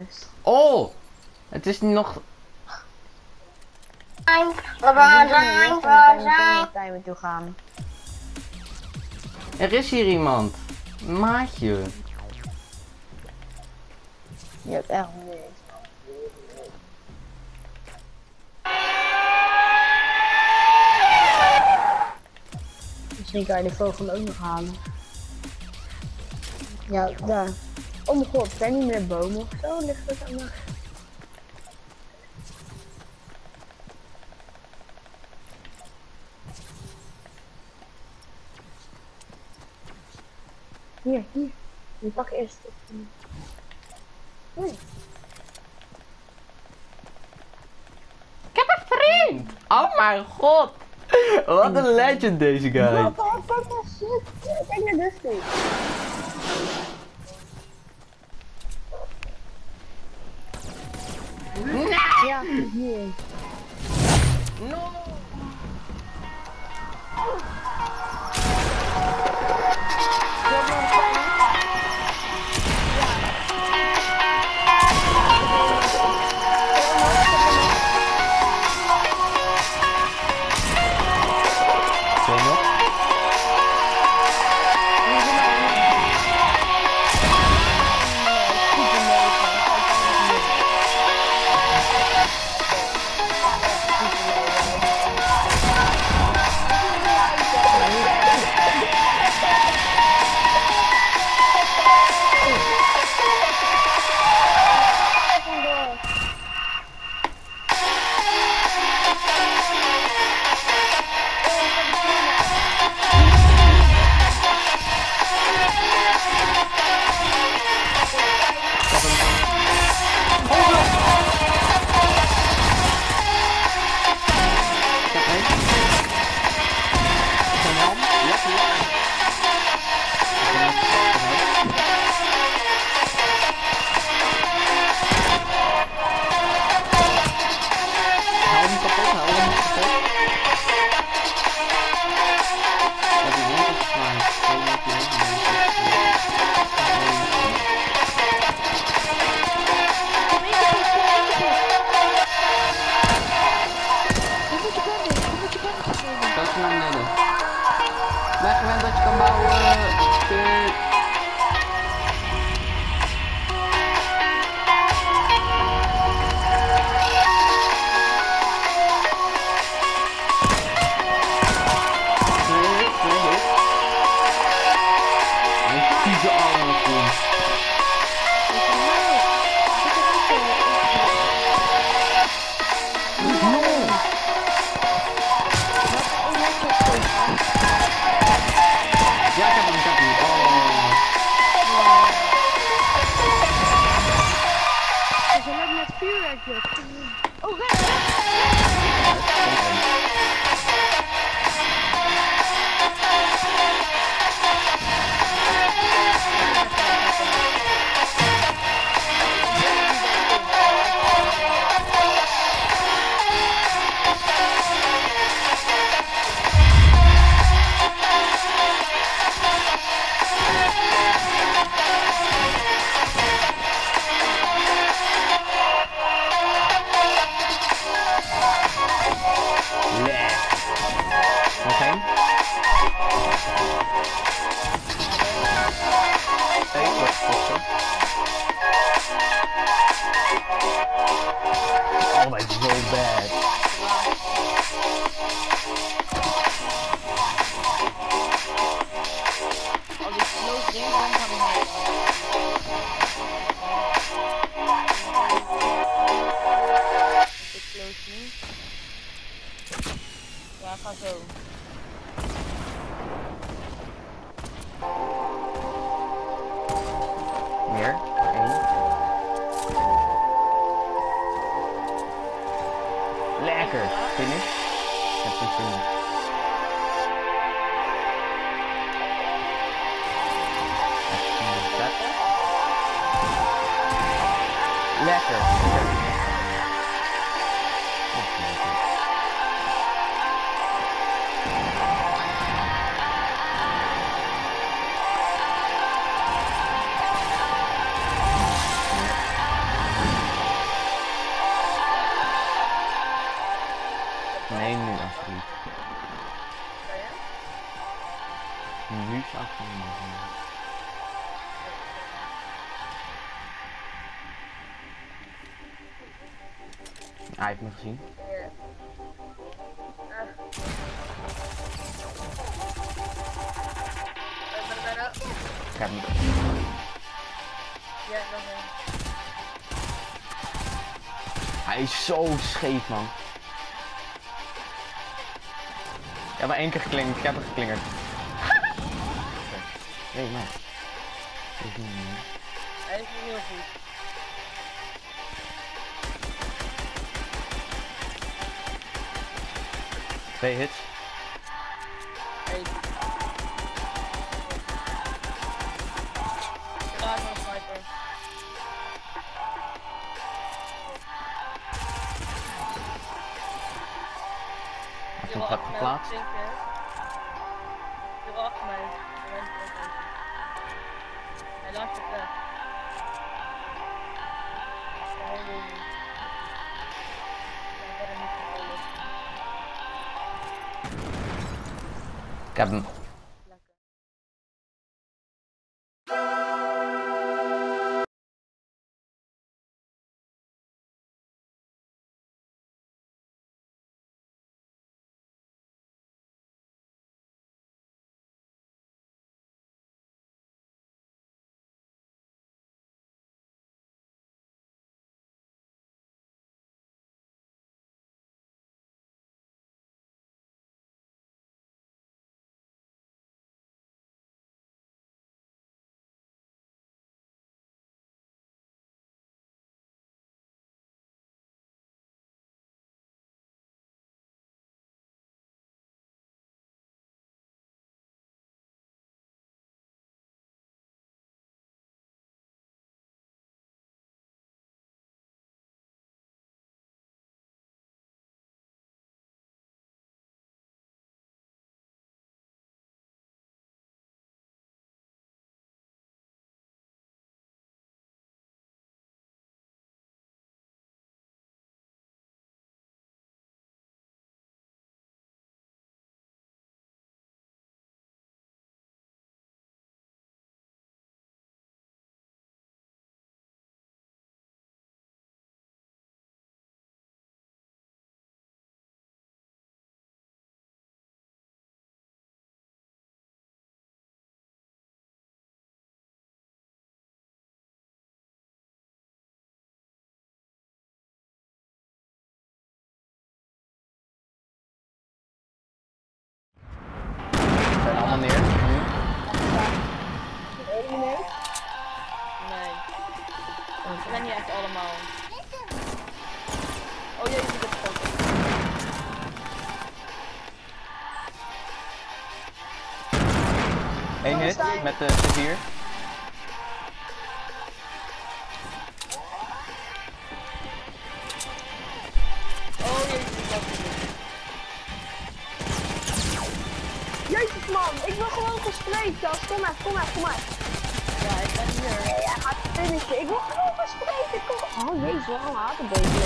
Oh! Het is nog... Waar zijn we toe gaan? Er is hier iemand. Maatje. Je hebt echt niks. Misschien kan je de vogel ook nog halen. Ja, daar. Oh mijn god, zijn niet meer bomen of zo? Ligt het aan de... Hier. Je pak eerst het. Ik heb een vriend! Oh mijn god! Wat een legend deze guy. Wat een shit! Kijk naar Dusty. Nee! Ja, hier. No! Ben gewend dat je kan bouwen. Shit. Oh, that's so bad. Als ik close denk, dan kan ik niet. Is het close niet? Ja, ga zo. Meer? Eén. Lekker. Finish. Heb je finish. Lekker. Hij heeft me gezien. Ik heb hem. Ja, nog een. Hij is zo scheef, man. Ik heb maar 1 keer geklingerd. Ik heb hem geklingerd. Nee, man. Hij is niet heel goed. Twee hits. Hey. Raak maar een sniper. Hij heeft een trap geplaatst. Die wil achter mij. Hij laat het weg. Gewoon doen. Ik ben verder niet gevoelig. Ik heb hem. Lekker. Ze zijn allemaal neer. Nu. Elimineerd. Nee. Ze zijn niet echt allemaal. Oh jee, ik heb geschoten. Eén hit met de C4. Oh jee, ik heb geschoten. Jezus man, ik wil gewoon gesprayed, Jas. Kom maar, kom maar, kom maar. Ja, ik ben hier. Nee, hij gaat finishen. Ik wil gewoon gesprayed. Kom. Oh jezus, waarom haat een beetje.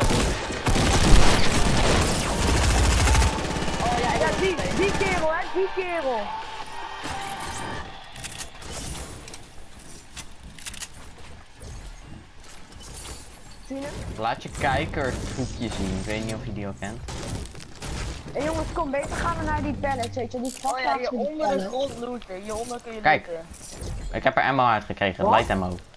Oh ja, ik Ja, heb geschoten. die kerel, hè, die kerel. Zie je hem? Laat je kijkersgroepje zien. Ik weet niet of je die al kent. Hey jongens, kom, beter gaan we naar die pallets, weet je, die Oh ja, vastplaatsen hier die onder de pallets. grond looten. Hieronder kun je Kijk. looten. Ik heb er ammo uitgekregen. Wat? Light ammo.